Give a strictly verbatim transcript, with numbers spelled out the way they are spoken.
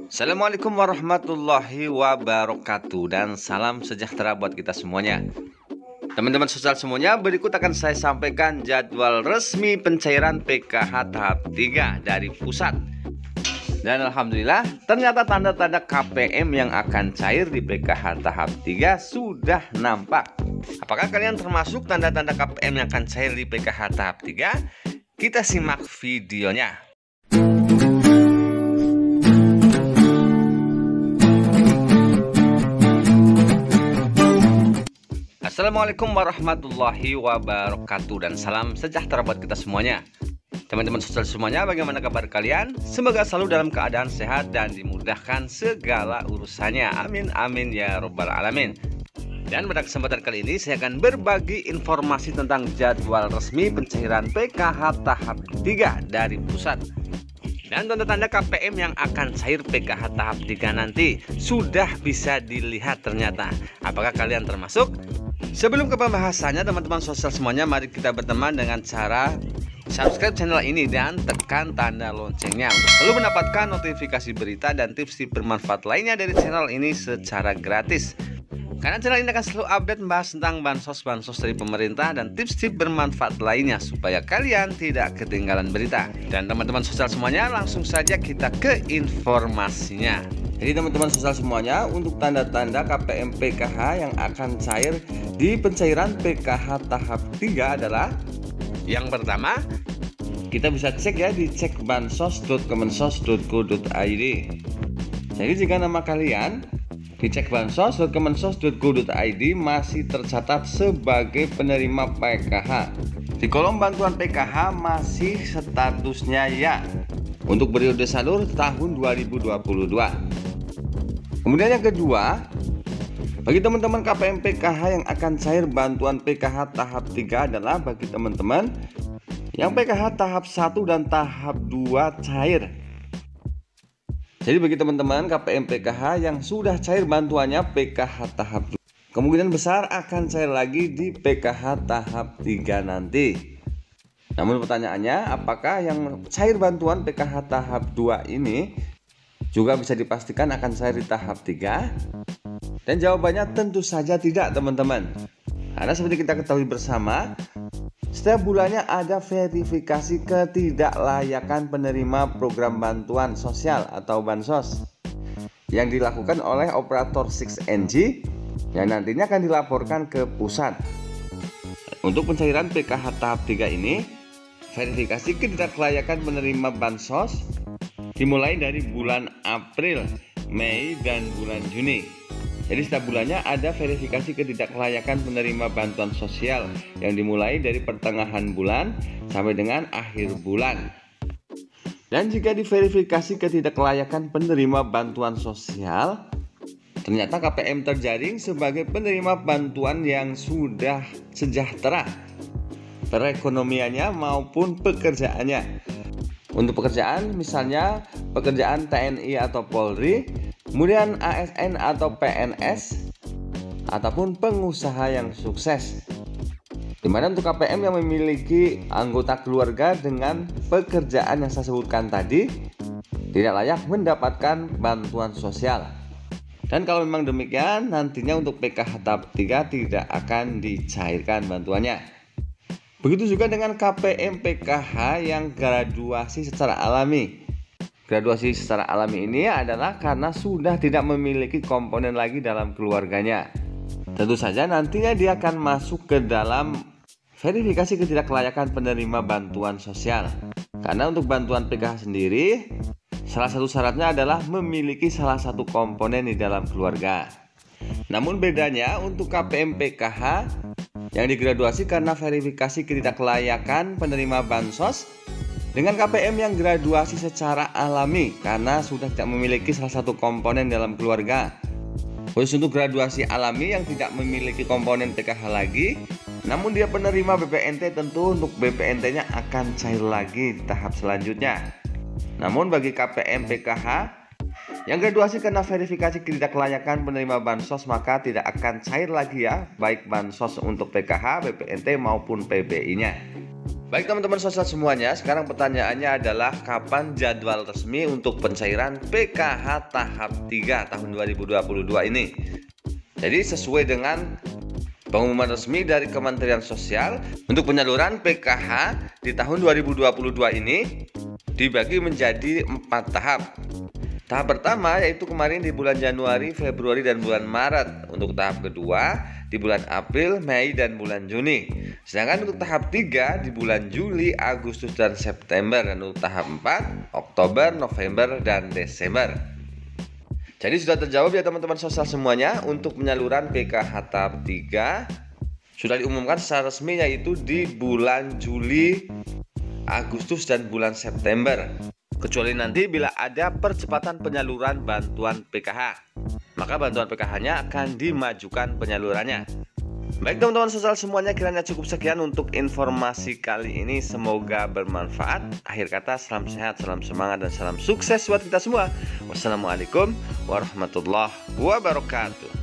Assalamualaikum warahmatullahi wabarakatuh dan salam sejahtera buat kita semuanya. Teman-teman sosial semuanya, berikut akan saya sampaikan jadwal resmi pencairan P K H tahap tiga dari pusat. Dan alhamdulillah ternyata tanda-tanda K P M yang akan cair di P K H tahap tiga sudah nampak. Apakah kalian termasuk tanda-tanda K P M yang akan cair di P K H tahap tiga? Kita simak videonya. Assalamualaikum warahmatullahi wabarakatuh dan salam sejahtera buat kita semuanya. Teman-teman sosial semuanya, bagaimana kabar kalian? Semoga selalu dalam keadaan sehat dan dimudahkan segala urusannya. Amin amin ya robbal alamin. Dan pada kesempatan kali ini saya akan berbagi informasi tentang jadwal resmi pencairan P K H tahap tiga dari pusat. Dan tanda-tanda K P M yang akan cair P K H tahap tiga nanti sudah bisa dilihat ternyata. Apakah kalian termasuk? Sebelum ke pembahasannya, teman-teman sosial semuanya, mari kita berteman dengan cara subscribe channel ini dan tekan tanda loncengnya untuk selalu mendapatkan notifikasi berita dan tips-tips bermanfaat lainnya dari channel ini secara gratis. Karena channel ini akan selalu update membahas tentang bansos-bansos dari pemerintah dan tips-tips bermanfaat lainnya supaya kalian tidak ketinggalan berita. Dan teman-teman sosial semuanya, langsung saja kita ke informasinya. Jadi teman-teman sosial semuanya, untuk tanda-tanda K P M P K H yang akan cair di pencairan P K H tahap tiga adalah yang pertama, kita bisa cek ya di cek bansos dot kemensos dot go dot i d. Jadi jika nama kalian di cek bansos dot kemensos dot go dot i d masih tercatat sebagai penerima P K H, di kolom bantuan P K H masih statusnya ya untuk periode salur tahun dua ribu dua puluh dua. Kemudian yang kedua, bagi teman-teman K P M P K H yang akan cair bantuan P K H tahap tiga adalah bagi teman-teman yang P K H tahap satu dan tahap dua cair. Jadi bagi teman-teman K P M P K H yang sudah cair bantuannya P K H tahap dua, kemungkinan besar akan cair lagi di P K H tahap tiga nanti. Namun pertanyaannya, apakah yang cair bantuan P K H tahap dua ini juga bisa dipastikan akan cair di tahap tiga? Dan jawabannya tentu saja tidak, teman-teman. Karena seperti kita ketahui bersama, setiap bulannya ada verifikasi ketidaklayakan penerima program bantuan sosial atau bansos yang dilakukan oleh operator enam N G yang nantinya akan dilaporkan ke pusat. Untuk pencairan P K H tahap tiga ini, verifikasi ketidaklayakan penerima bansos dimulai dari bulan April, Mei, dan bulan Juni. Jadi setiap bulannya ada verifikasi ketidaklayakan penerima bantuan sosial yang dimulai dari pertengahan bulan sampai dengan akhir bulan. Dan jika diverifikasi ketidaklayakan penerima bantuan sosial, ternyata K P M terjaring sebagai penerima bantuan yang sudah sejahtera perekonomiannya maupun pekerjaannya. Untuk pekerjaan misalnya pekerjaan T N I atau Polri, kemudian A S N atau P N S, ataupun pengusaha yang sukses. Dimana untuk K P M yang memiliki anggota keluarga dengan pekerjaan yang saya sebutkan tadi tidak layak mendapatkan bantuan sosial. Dan kalau memang demikian, nantinya untuk P K H tahap tiga tidak akan dicairkan bantuannya. Begitu juga dengan K P M P K H yang graduasi secara alami. Graduasi secara alami ini adalah karena sudah tidak memiliki komponen lagi dalam keluarganya. Tentu saja nantinya dia akan masuk ke dalam verifikasi ketidaklayakan penerima bantuan sosial. Karena untuk bantuan P K H sendiri, salah satu syaratnya adalah memiliki salah satu komponen di dalam keluarga. Namun bedanya untuk K P M P K H yang digraduasi karena verifikasi ketidaklayakan penerima bansos dengan K P M yang graduasi secara alami karena sudah tidak memiliki salah satu komponen dalam keluarga. Khusus untuk graduasi alami yang tidak memiliki komponen P K H lagi, namun dia penerima B P N T, tentu untuk B P N T-nya akan cair lagi di tahap selanjutnya. Namun bagi K P M P K H yang graduasi karena verifikasi ketidaklayakan penerima bansos, maka tidak akan cair lagi ya, baik bansos untuk P K H, B P N T maupun P B I-nya. Baik teman-teman sosial semuanya, sekarang pertanyaannya adalah kapan jadwal resmi untuk pencairan P K H tahap tiga tahun dua ribu dua puluh dua ini. Jadi sesuai dengan pengumuman resmi dari Kementerian Sosial untuk penyaluran P K H di tahun dua ribu dua puluh dua ini dibagi menjadi empat tahap. Tahap pertama yaitu kemarin di bulan Januari, Februari, dan bulan Maret. Untuk tahap kedua di bulan April, Mei, dan bulan Juni. Sedangkan untuk tahap tiga di bulan Juli, Agustus, dan September. Dan untuk tahap empat, Oktober, November, dan Desember. Jadi sudah terjawab ya teman-teman sosial semuanya. Untuk penyaluran P K H tahap tiga sudah diumumkan secara resmi yaitu di bulan Juli, Agustus, dan bulan September. Kecuali nanti bila ada percepatan penyaluran bantuan P K H, maka bantuan P K H-nya akan dimajukan penyalurannya. Baik teman-teman sosial semuanya, kiranya cukup sekian untuk informasi kali ini. Semoga bermanfaat. Akhir kata, salam sehat, salam semangat, dan salam sukses buat kita semua. Wassalamualaikum warahmatullahi wabarakatuh.